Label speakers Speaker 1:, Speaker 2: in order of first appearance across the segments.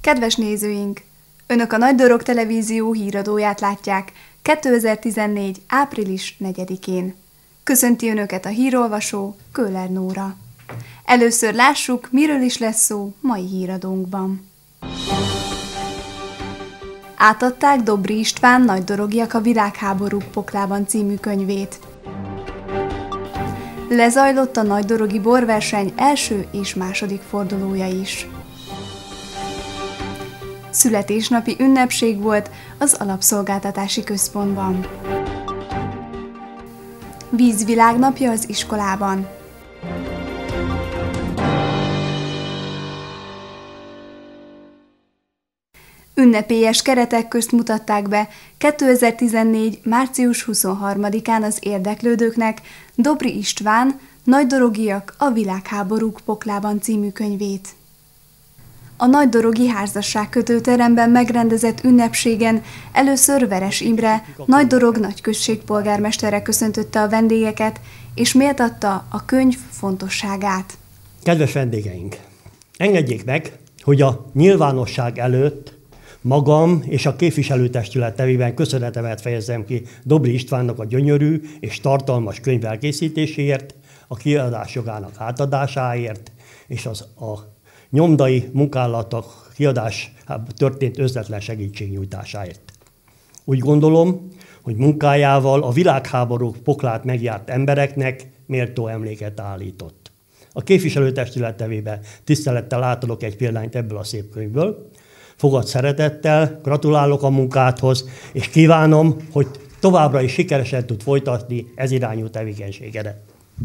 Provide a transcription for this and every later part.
Speaker 1: Kedves nézőink! Önök a Nagy Dorog Televízió híradóját látják 2014. április 4-én. Köszönti Önöket a hírolvasó, Köhler Nóra. Először lássuk, miről is lesz szó mai híradónkban. Átadták Dobry István Nagydorogiak a világháborúk poklában című könyvét. Lezajlott a nagydorogi borverseny első és második fordulója is. Születésnapi ünnepség volt az Alapszolgáltatási Központban. Vízvilágnapja az iskolában. Ünnepélyes keretek közt mutatták be 2014. március 23-án az érdeklődőknek Dobry István Nagydorogiak a világháborúk poklában című könyvét. A nagydorogi házasságkötőteremben megrendezett ünnepségen először Veres Imre, Nagydorog nagyközség polgármestere köszöntötte a vendégeket, és méltatta a könyv fontosságát.
Speaker 2: Kedves vendégeink! Engedjék meg, hogy a nyilvánosság előtt magam és a képviselőtestület nevében köszönetemet fejezzem ki Dobry Istvánnak a gyönyörű és tartalmas könyv elkészítéséért, a kiadás jogának átadásáért és a nyomdai munkálatok kiadásában történt özletlen segítségnyújtásáért. Úgy gondolom, hogy munkájával a világháborúk poklát megjárt embereknek méltó emléket állított. A képviselőtestület nevében tisztelettel átadok egy példányt ebből a szép könyvből. Fogad szeretettel, gratulálok a munkádhoz, és kívánom, hogy továbbra is sikeresen tud folytatni ez irányú tevékenységedet.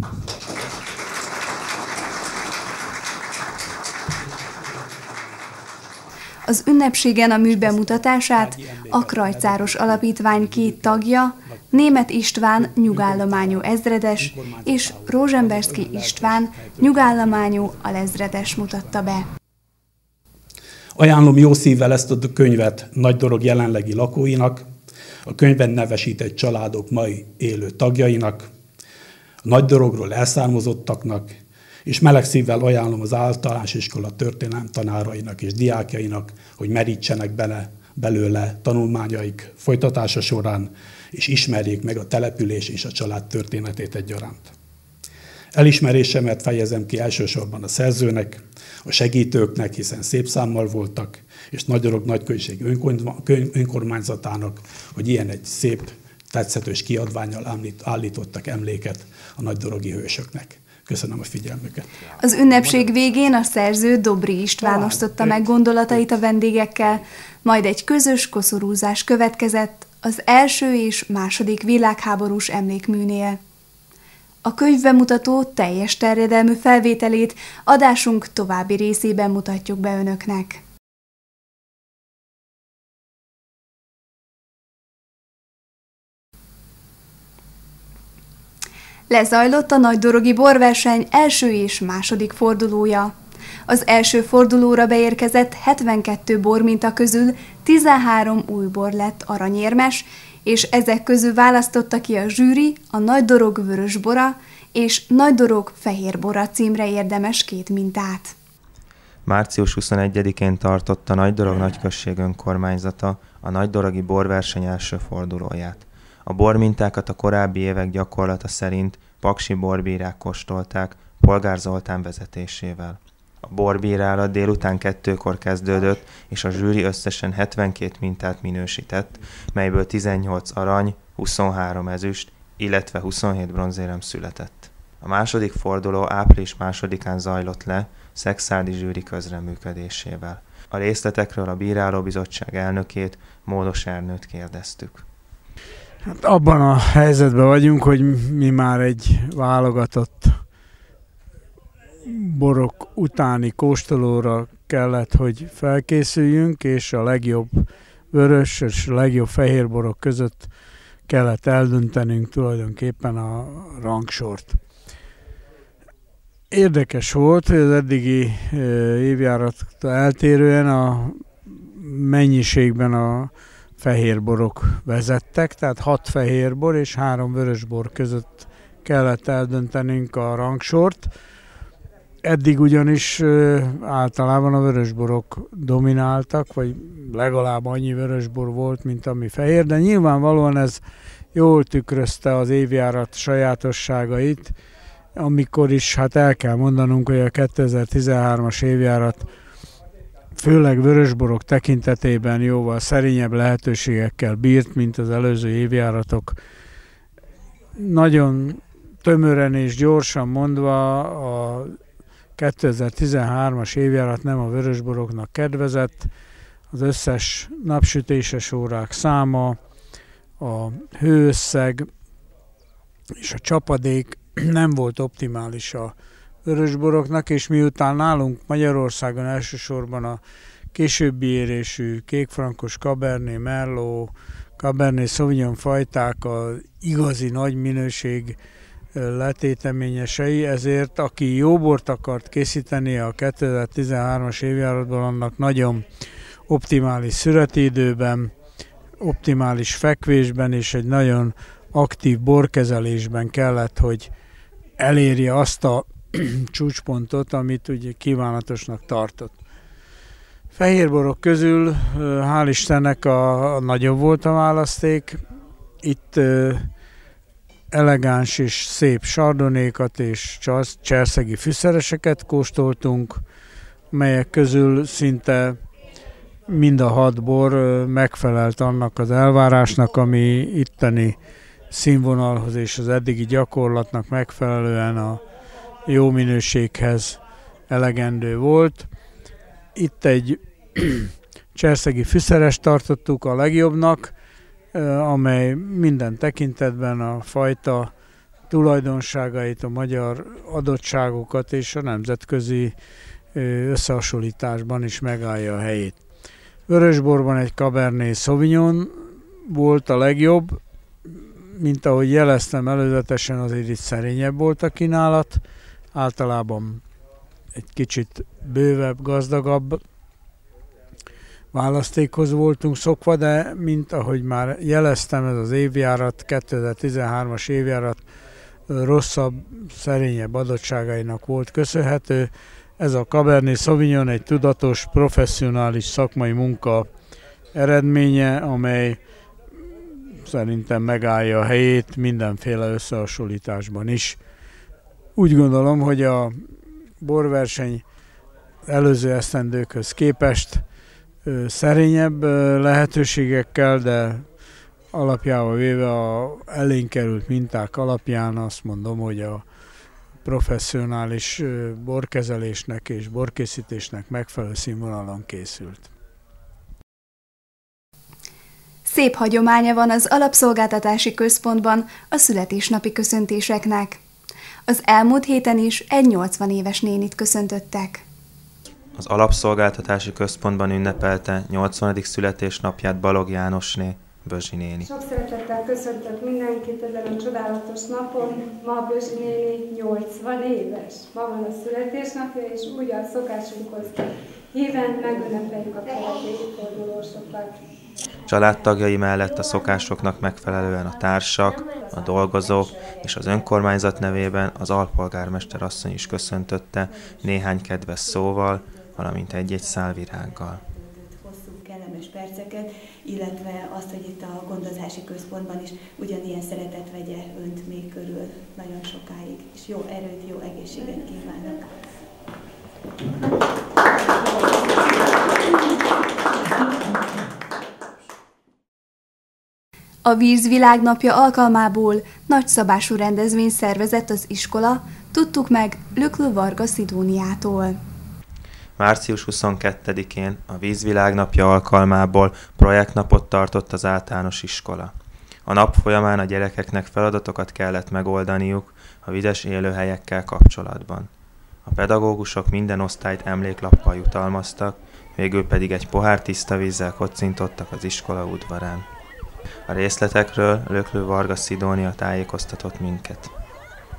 Speaker 1: Az ünnepségen a mű bemutatását a Krajcáros Alapítvány 2 tagja, Németh István nyugállományú ezredes és Rózsemberszky István nyugállományú alezredes mutatta be.
Speaker 3: Ajánlom jó szívvel ezt a könyvet Nagydorog jelenlegi lakóinak, a könyvben nevesített családok mai élő tagjainak, a Nagydorogról elszármazottaknak, és meleg szívvel ajánlom az általános iskola történelem tanárainak és diákjainak, hogy merítsenek belőle tanulmányaik folytatása során, és ismerjék meg a település és a család történetét egyaránt. Elismerésemet fejezem ki elsősorban a szerzőnek, a segítőknek, hiszen szép számmal voltak, és Nagydorog nagyközség önkormányzatának, hogy ilyen egy szép, tetszetős kiadvánnyal állítottak emléket a nagydorogi hősöknek. Köszönöm a figyelmüket.
Speaker 1: Az ünnepség végén a szerző Dobry István osztotta meg gondolatait a vendégekkel, majd egy közös koszorúzás következett az első és második világháborús emlékműnél. A könyvbemutató teljes terjedelmű felvételét adásunk további részében mutatjuk be Önöknek. Lezajlott a nagydorogi borverseny első és második fordulója. Az első fordulóra beérkezett 72 borminta közül 13 új bor lett aranyérmes, és ezek közül választotta ki a zsűri a Nagydorog vörösbora és Nagydorog fehérbora címre érdemes 2 mintát.
Speaker 4: Március 21-én tartotta Nagydorog nagyközség önkormányzata a nagydorogi borverseny első fordulóját. A bormintákat a korábbi évek gyakorlata szerint paksi borbírák kóstolták Polgár Zoltán vezetésével. A borbírálat délután 2-kor kezdődött, és a zsűri összesen 72 mintát minősített, melyből 18 arany, 23 ezüst, illetve 27 bronzérem született. A második forduló április 2-án zajlott le szekszárdi zsűri közreműködésével. A részletekről a bírálóbizottság elnökét, Módos Ernőt kérdeztük.
Speaker 5: Hát abban a helyzetben vagyunk, hogy mi már egy válogatott borok utáni kóstolóra kellett, hogy felkészüljünk, és a legjobb vörös és a legjobb fehér borok között kellett eldöntenünk tulajdonképpen a rangsort. Érdekes volt, hogy az eddigi évjárattól eltérően a mennyiségben a fehérborok vezettek, tehát 6 fehérbor és 3 vörösbor között kellett eldöntenünk a rangsort. Eddig ugyanis általában a vörösborok domináltak, vagy legalább annyi vörösbor volt, mint ami fehér, de nyilvánvalóan ez jól tükrözte az évjárat sajátosságait, amikor is hát el kell mondanunk, hogy a 2013-as évjárat főleg vörösborok tekintetében jóval szerényebb lehetőségekkel bírt, mint az előző évjáratok. Nagyon tömören és gyorsan mondva a 2013-as évjárat nem a vörösboroknak kedvezett, az összes napsütéses órák száma, a hőösszeg és a csapadék nem volt optimális a vörösboroknak, és miután nálunk Magyarországon elsősorban a későbbi érésű kékfrankos Cabernet Merlot, Cabernet Sauvignon fajták az igazi nagy minőség letéteményesei, ezért aki jó bort akart készíteni a 2013-as évjáratban, annak nagyon optimális szüretiidőben, optimális fekvésben és egy nagyon aktív borkezelésben kellett, hogy elérje azt a csúcspontot, amit ugye kívánatosnak tartott. Fehérborok közül hál' Istennek a nagyobb volt a választék. Itt elegáns és szép sardonékat és cserszegi fűszereseket kóstoltunk, melyek közül szinte mind a 6 bor megfelelt annak az elvárásnak, ami itteni színvonalhoz és az eddigi gyakorlatnak megfelelően a jó minőséghez elegendő volt. Itt egy cserszegi fűszeres tartottuk a legjobbnak, amely minden tekintetben a fajta tulajdonságait, a magyar adottságokat és a nemzetközi összehasonlításban is megállja a helyét. Vörösborban egy Cabernet Sauvignon volt a legjobb, mint ahogy jeleztem előzetesen, azért itt szerényebb volt a kínálat, általában egy kicsit bővebb, gazdagabb választékhoz voltunk szokva, de mint ahogy már jeleztem, ez az évjárat, 2013-as évjárat rosszabb, szerényebb adottságainak volt köszönhető. Ez a Cabernet Sauvignon egy tudatos, professzionális szakmai munka eredménye, amely szerintem megállja a helyét mindenféle összehasonlításban is. Úgy gondolom, hogy a borverseny előző esztendőkhöz képest szerényebb lehetőségekkel, de alapjával véve a elénk került minták alapján azt mondom, hogy a professzionális borkezelésnek és borkészítésnek megfelelő színvonalon készült.
Speaker 1: Szép hagyománya van az alapszolgáltatási központban a születésnapi köszöntéseknek. Az elmúlt héten is egy 80 éves nénit köszöntöttek.
Speaker 4: Az alapszolgáltatási központban ünnepelte 80. születésnapját Balog Jánosné, Bözsi néni.
Speaker 6: Sok szeretettel köszöntök mindenkit ezen a csodálatos napon. Ma Bözsi néni 80 éves. Ma van a születésnapja, és úgy a szokásunkhoz híven megünnepeljük a keleti fordulósokat.
Speaker 4: Családtagjai mellett a szokásoknak megfelelően a társak, a dolgozók és az önkormányzat nevében az alpolgármester asszony is köszöntötte néhány kedves szóval, valamint egy-egy szál virággal.
Speaker 7: Hosszú, kellemes perceket, illetve azt, hogy itt a gondozási központban is ugyanilyen szeretet vegye önt még körül nagyon sokáig. És jó erőt, jó egészséget kívánok!
Speaker 1: A Víz világnapja alkalmából nagyszabású rendezvény szervezett az iskola, tudtuk meg Löklő Varga Szidóniától.
Speaker 4: Március 22-én a Víz világnapja alkalmából projektnapot tartott az általános iskola. A nap folyamán a gyerekeknek feladatokat kellett megoldaniuk a vizes élőhelyekkel kapcsolatban. A pedagógusok minden osztályt emléklappal jutalmaztak, végül pedig egy pohár tiszta vízzel kocintottak az iskola udvarán. A részletekről Löklő Varga Szidónia tájékoztatott minket.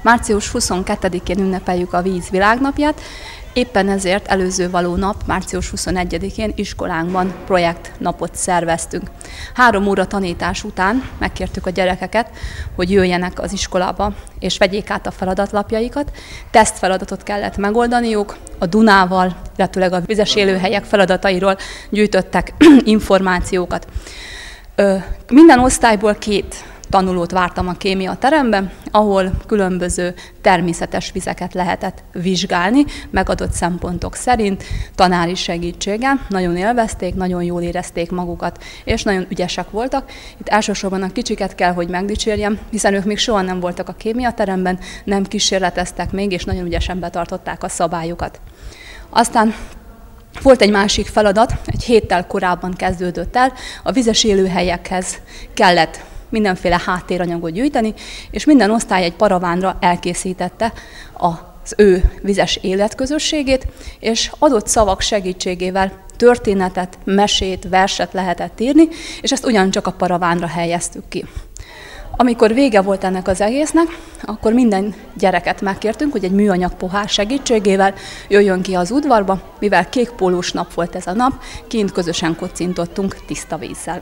Speaker 8: Március 22-én ünnepeljük a víz világnapját, éppen ezért előző való nap, március 21-én iskolánkban projektnapot szerveztünk. 3 óra tanítás után megkértük a gyerekeket, hogy jöjjenek az iskolába és vegyék át a feladatlapjaikat. Tesztfeladatot kellett megoldaniuk, a Dunával, illetőleg a vizes élőhelyek feladatairól gyűjtöttek információkat. Minden osztályból 2 tanulót vártam a kémia teremben, ahol különböző természetes vizeket lehetett vizsgálni, megadott szempontok szerint, tanári segítséggel. Nagyon élvezték, nagyon jól érezték magukat, és nagyon ügyesek voltak. Itt elsősorban a kicsiket kell, hogy megdicsérjem, hiszen ők még soha nem voltak a kémia teremben, nem kísérleteztek még, és nagyon ügyesen betartották a szabályokat. Aztán volt egy másik feladat, egy héttel korábban kezdődött el, a vizes élőhelyekhez kellett mindenféle háttéranyagot gyűjteni, és minden osztály egy paravánra elkészítette az ő vizes életközösségét, és adott szavak segítségével történetet, mesét, verset lehetett írni, és ezt ugyancsak a paravánra helyeztük ki. Amikor vége volt ennek az egésznek, akkor minden gyereket megkértünk, hogy egy műanyag pohár segítségével jöjjön ki az udvarba, mivel kékpólós nap volt ez a nap, kint közösen kocintottunk tiszta vízzel.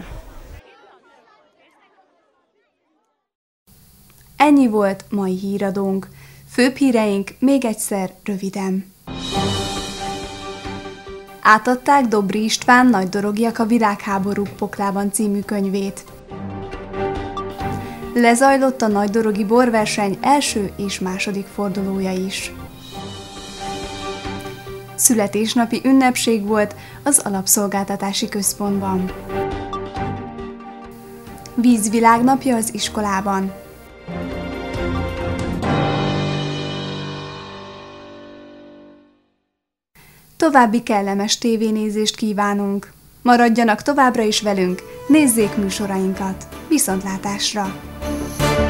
Speaker 1: Ennyi volt mai híradónk. Főbb híreink még egyszer röviden. Átadták Dobry István Nagydorogiak a világháborúk poklában című könyvét. Lezajlott a nagydorogi borverseny első és második fordulója is. Születésnapi ünnepség volt az Alapszolgáltatási Központban. Vízvilágnapja az iskolában. További kellemes tévénézést kívánunk! Maradjanak továbbra is velünk, nézzék műsorainkat! Viszontlátásra!